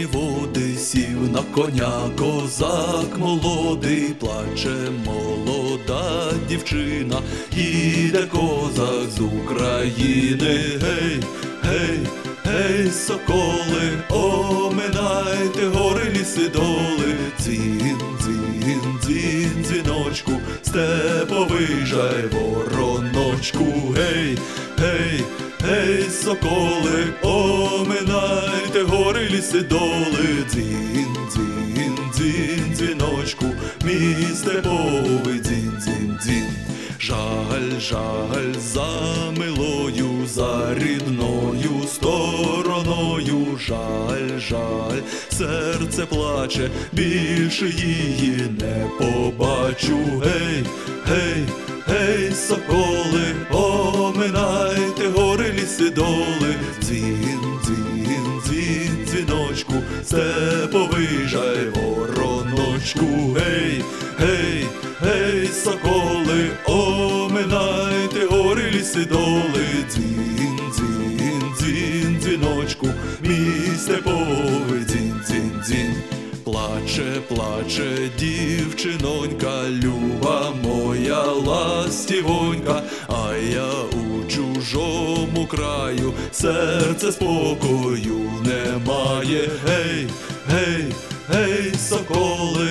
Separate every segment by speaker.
Speaker 1: чорні води сів на коня козак молодий, плаче молода дівчина, їде козак з України. Гей, гей, гей, соколи, оминайте гори, ліси, доли. Дзвін, дзвін, дзвін, дзвіночку, степовий жай вороночку. Гей, гей, гей, соколи, оминайте гори, ліси, доли. Дзвін, дзвін, дзвін, дзвіночку, мій степовий дзвін, дзвін, дзвін. Жаль, жаль за милою, за рідною стороною. Жаль, жаль, серце плаче, більше її не побачу. Гей, гей, гей, соколи, оминайте гори, ліси, доли. Дзвін, дзвін, дзвін, дзвіночку, степовий жай вороночку. Гей, гей, гей, соколи, оминайте гори, ліси, доли. Дзвін, дзвін, дзвін, дзвіночку, мій степовий дзвін, дзвін, дзвін. Плаче, плаче дівчинонька, люба моя ластівонька, а я у чужому краю, серце спокою немає. Гей, гей, гей, соколи,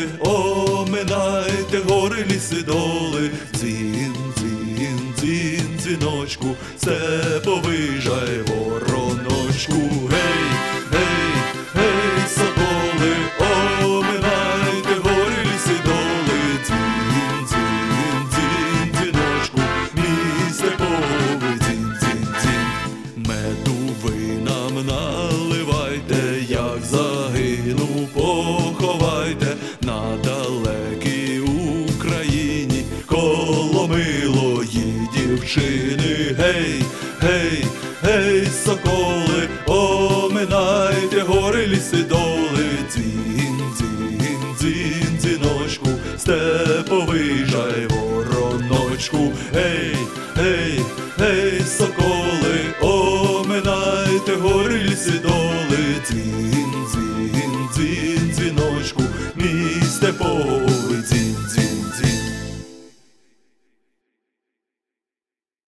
Speaker 1: оминайте гори, ліси, доли. Дзвін, дзвін, дзвін, дзвіночку, степовий жай вороночку. Гей, гей, гей, соколи, оминайте гори, ліси, доли. Дзвін, дзвін, дзвін, дзвіночку, мій степовий дзвін, дзвін, дзвін. Меду ви нам наливайте, як загину, поховайте на далекій Україні коло милої дівчини. Гей, гей, гей, соколи, оминайте гори, ліси, доли. Дзвін, дзвін, дзвін, дзвіночку, степовий жай вороночку. Гей, гей, гей, соколи,